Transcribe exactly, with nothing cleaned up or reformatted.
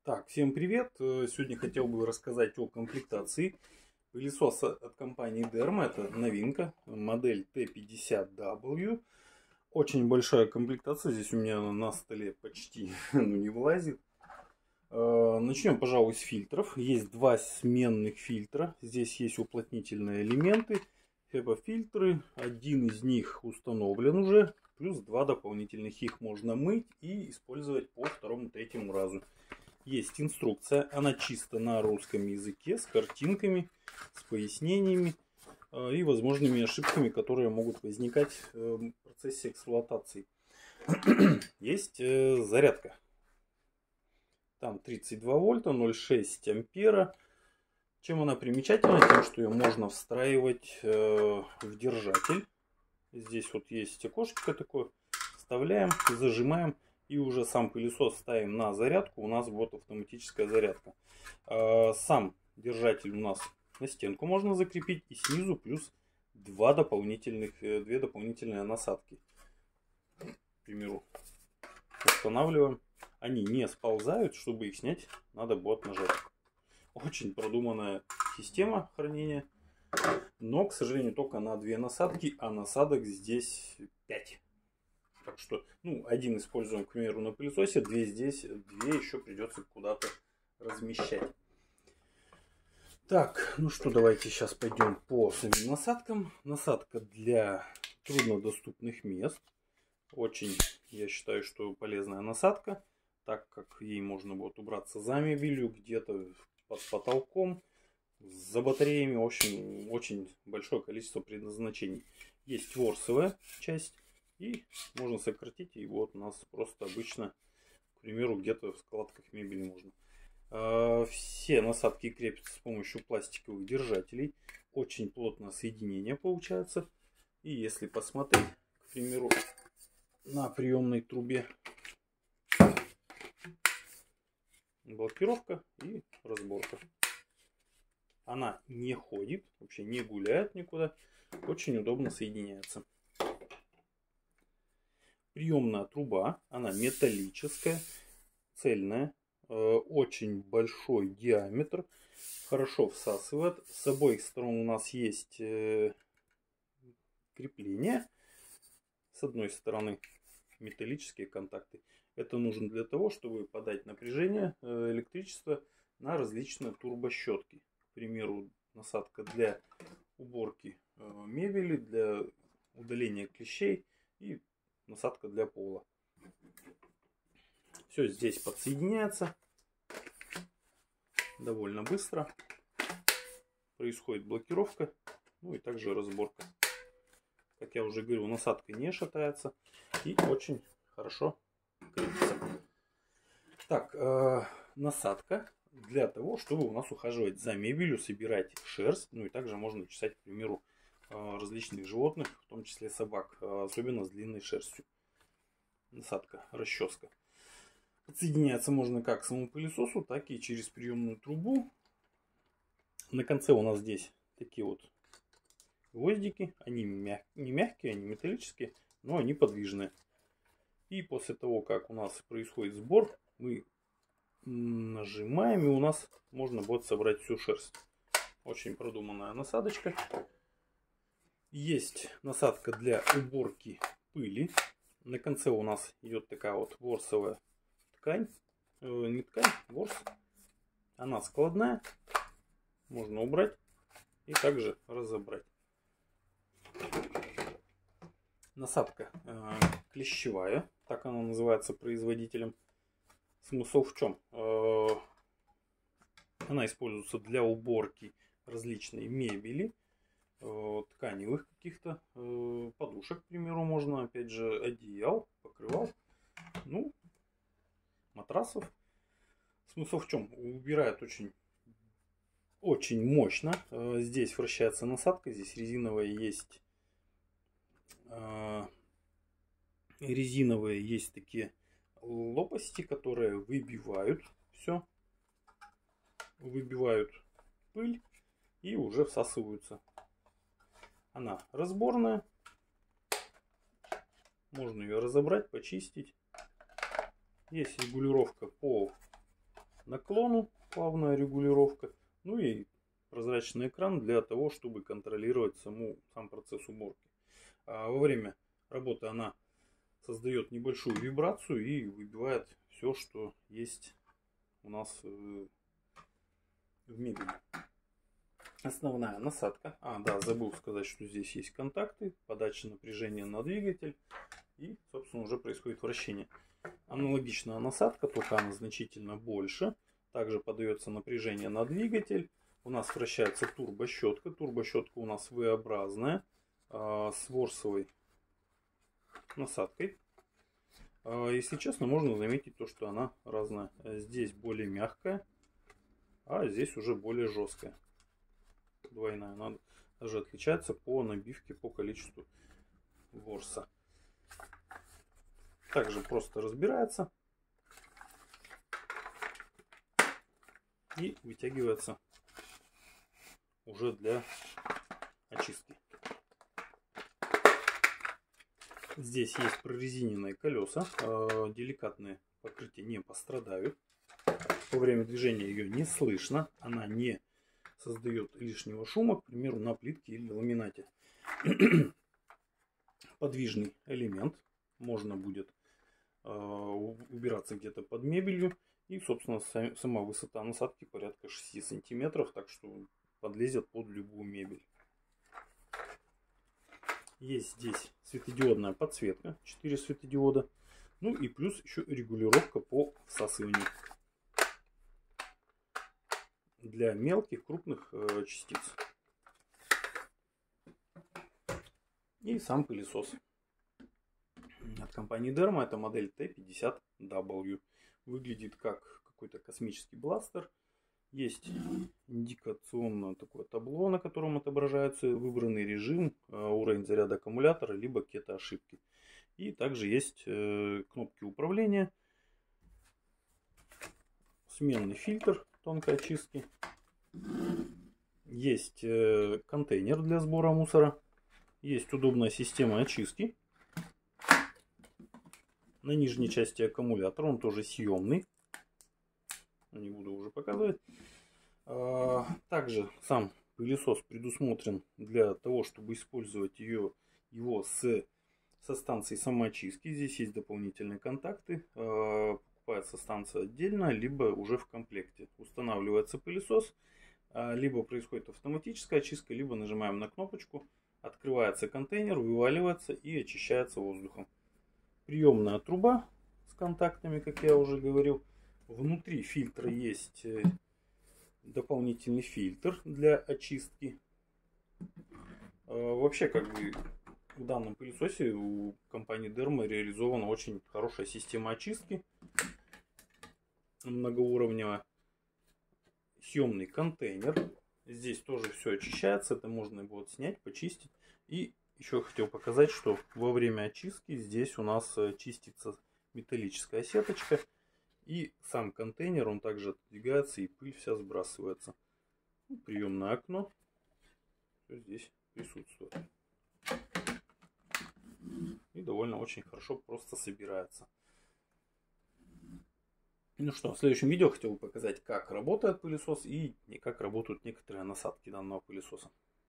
Так, всем привет! Сегодня хотел бы рассказать о комплектации пылесоса от компании Derma. Это новинка, модель Т пятьдесят дабл ю. Очень большая комплектация, здесь у меня на столе почти ну, не влазит. Начнем, пожалуй, с фильтров. Есть два сменных фильтра. Здесь есть уплотнительные элементы, HEPA-фильтры. Один из них установлен уже, плюс два дополнительных. Их можно мыть и использовать по второму-третьему разу. Есть инструкция, она чисто на русском языке, с картинками, с пояснениями э, и возможными ошибками, которые могут возникать э, в процессе эксплуатации. Есть э, зарядка. Там тридцать два вольта, ноль целых шесть десятых ампера. Чем она примечательна? Тем, что ее можно встраивать э, в держатель. Здесь вот есть окошечко такое. Вставляем, зажимаем. И уже сам пылесос ставим на зарядку. У нас вот автоматическая зарядка. Сам держатель у нас на стенку можно закрепить. И снизу плюс два дополнительных, две дополнительные насадки. К примеру, устанавливаем. Они не сползают. Чтобы их снять, надо будет нажать. Очень продуманная система хранения. Но, к сожалению, только на две насадки. А насадок здесь пять. Так что, ну, один используем, к примеру, на пылесосе, две здесь, две еще придется куда-то размещать. Так, ну что, давайте сейчас пойдем по самим насадкам. Насадка для труднодоступных мест. Очень, я считаю, что полезная насадка, так как ей можно будет убраться за мебелью, где-то под потолком, за батареями. В общем, очень большое количество предназначений. Есть ворсовая часть. И можно сократить, и вот у нас просто обычно, к примеру, где-то в складках мебели можно. Все насадки крепятся с помощью пластиковых держателей. Очень плотное соединение получается. И если посмотреть, к примеру, на приемной трубе, блокировка и разборка. Она не ходит, вообще не гуляет никуда. Очень удобно соединяется. Приемная труба, она металлическая, цельная, э, очень большой диаметр, хорошо всасывает. С обоих сторон у нас есть э, крепление. С одной стороны металлические контакты. Это нужно для того, чтобы подать напряжение, э, электричество на различные турбощетки. К примеру, насадка для уборки э, мебели, для удаления клещей и насадка для пола. Все здесь подсоединяется довольно быстро. Происходит блокировка, ну и также разборка. Как я уже говорил, насадка не шатается и очень хорошо крепится. Так, э, насадка для того, чтобы у нас ухаживать за мебелью, собирать шерсть, ну и также можно чесать, к примеру, различных животных, в том числе собак, особенно с длинной шерстью. Насадка, расческа. Подсоединяться можно как к самому пылесосу, так и через приемную трубу. На конце у нас здесь такие вот гвоздики. Они мяг... не мягкие, они металлические, но они подвижные. И после того, как у нас происходит сбор, мы нажимаем, и у нас можно будет собрать всю шерсть. Очень продуманная насадочка. Есть насадка для уборки пыли. На конце у нас идет такая вот ворсовая ткань. Э, не ткань, ворс. Она складная. Можно убрать и также разобрать. Насадка э, клещевая. Так она называется производителем. Смысл в чем? Э, она используется для уборки различной мебели. Тканевых каких-то э, подушек, к примеру, можно, опять же, одеял, покрывал, ну, матрасов. Смысл в чем? Убирает очень, очень мощно. Э, здесь вращается насадка, здесь резиновая есть, э, резиновые есть такие лопасти, которые выбивают все, выбивают пыль и уже всасываются. Она разборная. Можно ее разобрать, почистить. Есть регулировка по наклону, плавная регулировка. Ну и прозрачный экран для того, чтобы контролировать саму, сам процесс уборки. А во время работы она создает небольшую вибрацию и выбивает все, что есть у нас в мебели. Основная насадка. А, да, забыл сказать, что здесь есть контакты, подача напряжения на двигатель и, собственно, уже происходит вращение. Аналогичная насадка, только она значительно больше. Также подается напряжение на двигатель. У нас вращается турбощетка. Турбощетка у нас V-образная, с ворсовой насадкой. Если честно, можно заметить то, что она разная. Здесь более мягкая, а здесь уже более жесткая. Двойная. Она даже отличается по набивке, по количеству ворса. Также просто разбирается и вытягивается уже для очистки. Здесь есть прорезиненные колеса, деликатные покрытия не пострадают. Во время движения ее не слышно, она не создает лишнего шума, к примеру, на плитке или ламинате. Подвижный элемент, можно будет убираться где-то под мебелью. И, собственно, сама высота насадки порядка шести сантиметров, так что подлезет под любую мебель. Есть здесь светодиодная подсветка, четыре светодиода. Ну и плюс еще регулировка по всасыванию для мелких, крупных частиц. И сам пылесос от компании Derma. Это модель Т пятьдесят дабл ю. Выглядит как какой-то космический бластер. Есть индикационное такое табло, на котором отображается выбранный режим, уровень заряда аккумулятора, либо какие-то ошибки. И также есть кнопки управления, сменный фильтр тонкой очистки. Есть контейнер для сбора мусора. Есть удобная система очистки. На нижней части аккумулятора, он тоже съемный. Не буду уже показывать. Также сам пылесос предусмотрен для того, чтобы использовать ее, его с, со станцией самоочистки. Здесь есть дополнительные контакты. Покупается станция отдельно, либо уже в комплекте. Устанавливается пылесос, либо происходит автоматическая очистка, либо нажимаем на кнопочку. Открывается контейнер, вываливается и очищается воздухом. Приемная труба с контактами, как я уже говорил. Внутри фильтра есть дополнительный фильтр для очистки. Вообще, как бы в данном пылесосе у компании Derma реализована очень хорошая система очистки. Многоуровневая. Съемный контейнер. Здесь тоже все очищается. Это можно будет снять, почистить. И еще хотел показать, что во время очистки здесь у нас чистится металлическая сеточка. И сам контейнер, он также отодвигается, и пыль вся сбрасывается. Приемное окно. Все здесь присутствует. И довольно очень хорошо просто собирается. Ну что, в следующем видео хотел бы показать, как работает пылесос и как работают некоторые насадки данного пылесоса.